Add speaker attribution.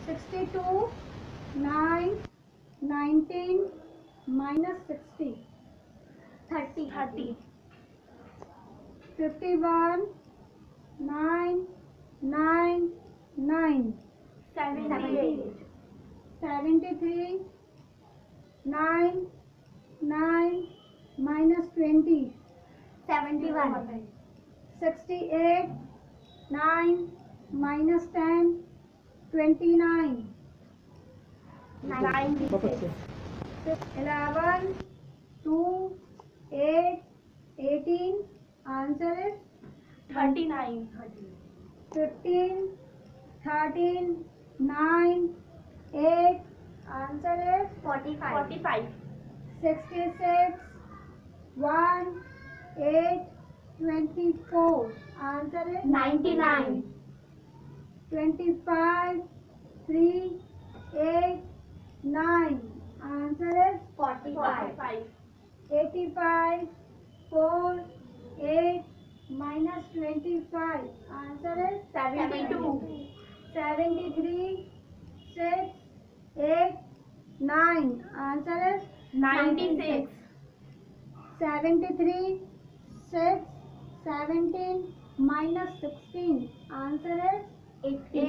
Speaker 1: 62, 9, 19, minus 60.
Speaker 2: 30.
Speaker 1: 51, 9, 9, 9.
Speaker 2: 78.
Speaker 1: 73, 9, 9, minus 20.
Speaker 2: 71.
Speaker 1: 68, 9, minus 10, 29.
Speaker 2: 96.
Speaker 1: 11, 2, 8, 18. Answer is
Speaker 2: 39.
Speaker 1: 15, 13, 9, 8. Answer is
Speaker 2: 45.
Speaker 1: 66, 1, 8, 24. Answer is
Speaker 2: 99.
Speaker 1: 25, 3, 8, 9. Answer is
Speaker 2: 45.
Speaker 1: 85, 4, 8, minus 25. Answer is
Speaker 2: 72.
Speaker 1: 73, 6, 8, 9. Answer is
Speaker 2: 96.
Speaker 1: 73, 6, 17, minus 16. Answer is
Speaker 2: 80.